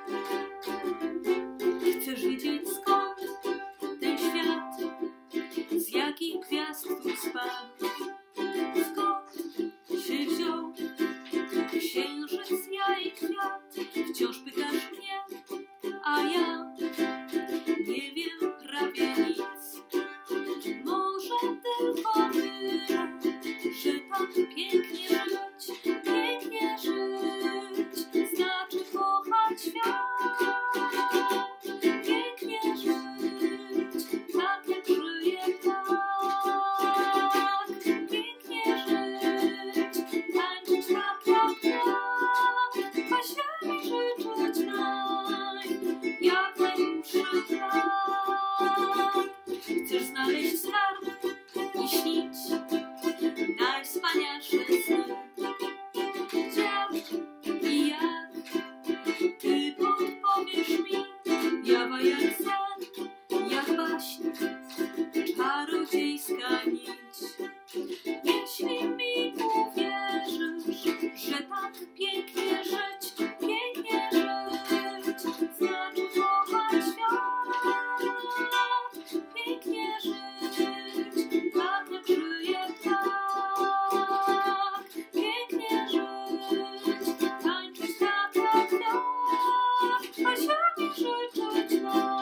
Chcesz wiedzieć, skąd ten świat, z jakich gwiazd tu spadł, skąd się wziął księżyc, ja i kwiat? Wciąż pytasz mnie, a ja nie wiem prawie nic. Może tylko tyle, że tak pięknie żyć, znaczy kochać świat. Pięknie żyć, tak jak żyje tak. Pięknie żyć, tańczyć tak jak ja, a siebie życzyć jak najdłuższy lat. Chcesz znaleźć skarb i śnić najwspanialsze sny. Gdzie i jak ty podpowiesz mi? Jawa jak sen, jak baśń, czarodziejska nić. Jeśli mi uwierzysz, że tak pięknie żyć, znaczy kochać świat. Pięknie żyć, tak jak żyje tak. Pięknie żyć, tańczyć tak jak ja, a siebie życzyć